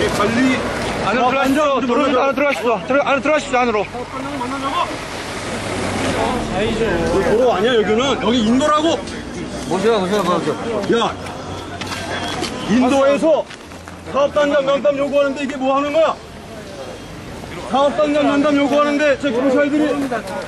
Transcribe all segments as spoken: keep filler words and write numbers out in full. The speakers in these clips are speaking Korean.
관리 안으로 들어가십시오. 도로에서 안으로 들어가십시오. 들어, 안으로 들어가십시오, 안으로. 도로 아니야, 여기는? 여기 인도라고! 보세요, 보세요, 보세요. 야! 인도에서 사업단장 면담 요구하는데 이게 뭐 하는 거야? 사업단장 면담 요구하는데 저 경찰들이.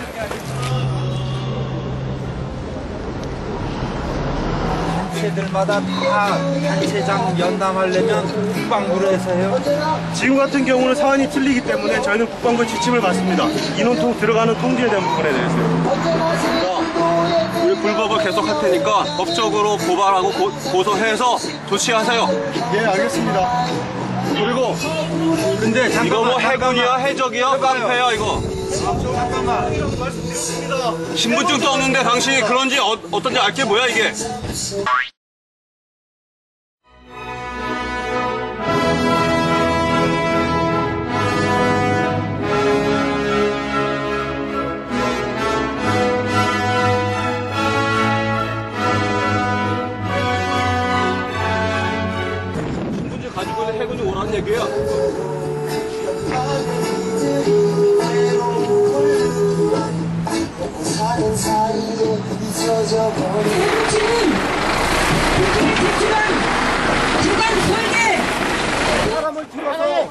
단체들마다 다 단체장 연담하려면 국방부로 해서 해요. 지금 같은 경우는 사안이 틀리기 때문에 저희는 국방부 지침을 받습니다. 인원통 들어가는 통지에 대한 부분에 대해서요. 우리 불법을 계속할 테니까 법적으로 고발하고 고, 고소해서 조치하세요. 예, 알겠습니다. 그리고 근데 잠깐만, 이거 뭐 해군이야, 잠깐만. 해적이야, 깡패야 이거. 잠깐만. 말씀드리겠습니다. 신분증도 없는데 당신이 그런지 어, 어떤지 알게 뭐야 이게. 신분증 가지고 있는 해군이 오라는 얘기야. 지금 국민이 제출한 주간 설계 사람을 틀어서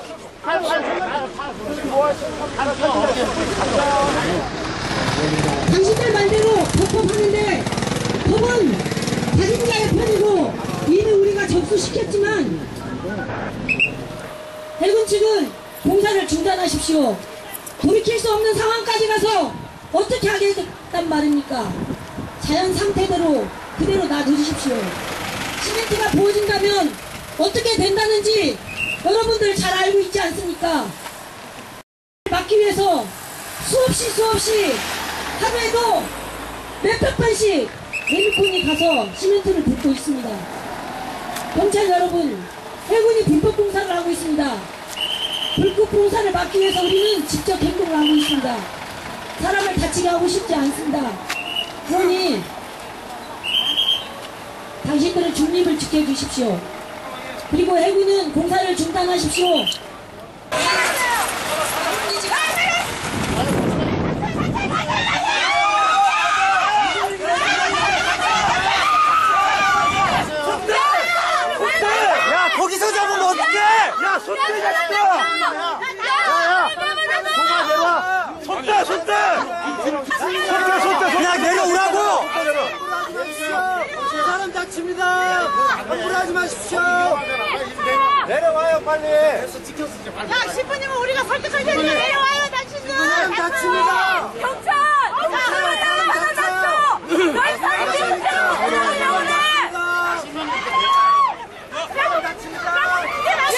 당신들 말대로 법법하는데 법은 자진자의 편이고 이는 우리가 접수시켰지만 해군 측은 공사를 중단하십시오. 돌이킬 수 없는 상황까지 가서 어떻게 하겠단 말입니까? 자연 상태대로 그대로 놔두십시오. 시멘트가 부어진다면 어떻게 된다는지 여러분들 잘 알고 있지 않습니까? 막기 위해서 수없이 수없이 하루에도 몇백 번씩 레미콘이 가서 시멘트를 붓고 있습니다. 경찰 여러분, 해군이 불법 공사를 하고 있습니다. 불법 공사를 막기 위해서 우리는 직접 행동을 하고 있습니다. 사람을 다치게 하고 싶지 않습니다. 그러니 당신들은 중립을 지켜주십시오. 그리고 해군은 공사를 중단하십시오. 야, 거기서 잡으면 어떡해! 야, 손대 자식아! 야야! 손만 내놔! 손대, 손대! 손대, 손대! 그냥 내려오라고! 사람 다칩니다! 함부로 하지 마십시오! 내려와요, 빨리! 야, 십 분이면 우리가 설득할 테니까 내려와요, 당신들! 사람 다칩니다! 경찰! 사람 다쳐! 너희 사람 진짜 내려오려고 해! 사람 다칩니다! 야!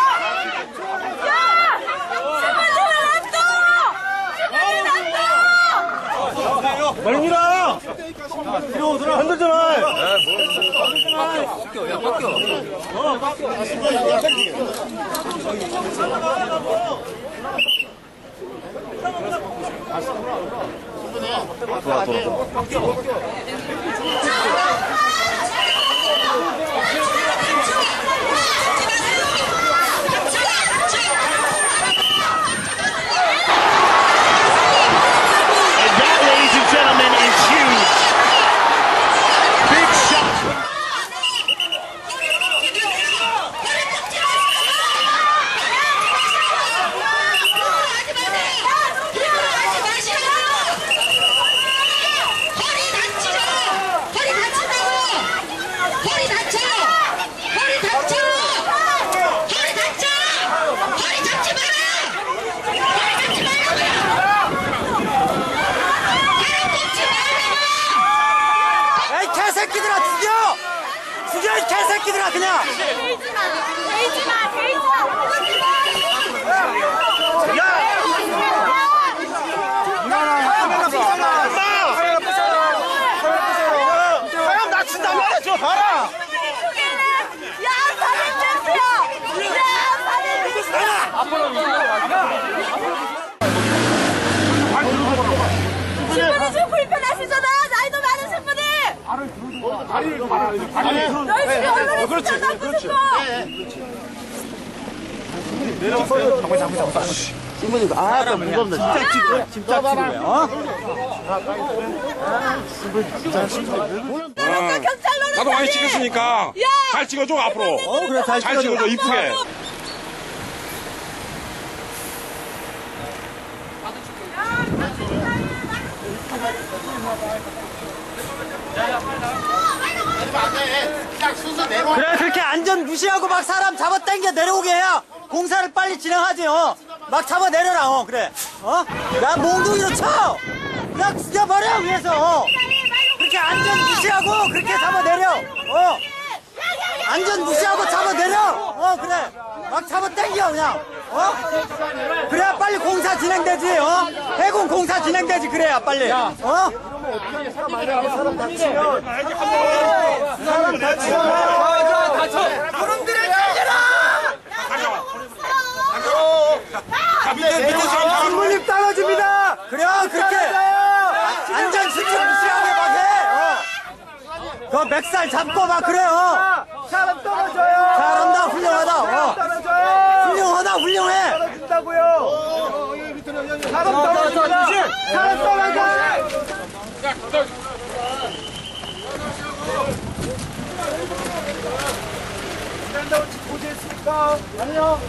야! 십 분이면 안 둬! 십 분이 안 둬! 빨리 밀어! 뒤로 오더라! 흔들잖아! 야, 바뀌어. 돌아, 돌아, 돌아. 개새끼들아, 죽여! 죽여, 이 개새끼들아, 그냥! 베이지마! 베이지마! 베이지마! 야! 카메라 부숴라! 카메라 부숴라! 사람 다친단 말이야, 저 봐라! 야, 살인죄수야! 야, 살인죄수야! 신분이 좀 불편하시잖아! 나이도 많으신 분이! 다리를 다리를 다리를 너희 집에 얼마나 그렇지, 진짜 나쁘신 그렇지. 거! 나도 많이 찍었으니까 잘 찍어줘 앞으로. 어 그래 잘, 잘 찍어줘 이쁘게. 그래 그렇게 안전 무시하고 막 사람 잡아 당겨 내려오게 해야 공사를 빨리 진행하지. 어? 막 잡아 내려라. 어 그래. 어? 야 몽둥이로 쳐. 야 죽여버려 위에서. 어? 그렇게 안전 무시하고 그렇게 잡아 내려. 어? 안전 무시하고 잡아 내려. 어 그래. 막 잡아 당겨 그냥. 어? 그래야 빨리 공사 진행되지. 어? 해군 공사 진행되지. 그래야 빨리. 어? 사람 다치면 사람 다치면 그놈들을 살려라. 신부님 떨어집니다. 그래 그렇게 안전 수칙 무시하게 막 해. 어? 그 맥살 잡고 막 그래. 어? 사람 떨어져요. 잘한다. 훌륭하다. 어? 훌륭하다. 훌륭해. 떨어진다고요. 사람 떨어집니다. 사람 떨어져. 스탠드아웃 보시겠습니까? 아니요.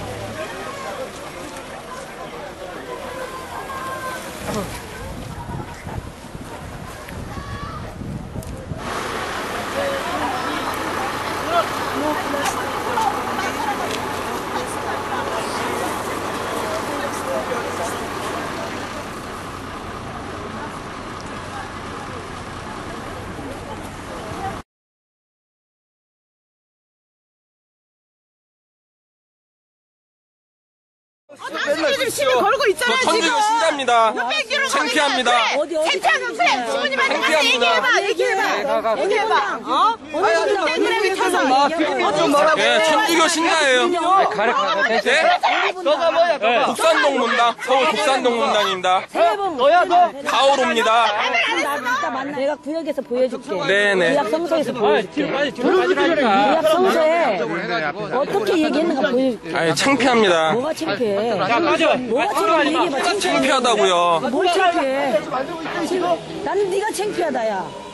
당신들 시비 걸고 있잖아요, 지금. 천주교 신자입니다. 창피합니다. 창피하면 그래. 신부님한테 가서 창피합니다. 얘기해봐, 얘기해봐. 얘기해봐. 어? 땡그레비 타서. 예, 천주교 신자예요. 네? 너가 뭐야, 너가. 독산동 문당, 서울 독산동 문당입니다. 너야, 너. 가오로입니다. 내가 구역에서 보여줄게. 네네. 구역 성소에서 보여줄게. 뒤로 빠지, 뒤로 빠지라니까. 구역 성소에 어떻게 얘기했는가 보여줄게. 아니, 창피합니다. 뭐가 창피해? 야, 빠져. 뭐가 창피해? 얘기해봐. 창피해. 창피하다고요. 뭘 창피해? 나는 네가 창피하다, 야.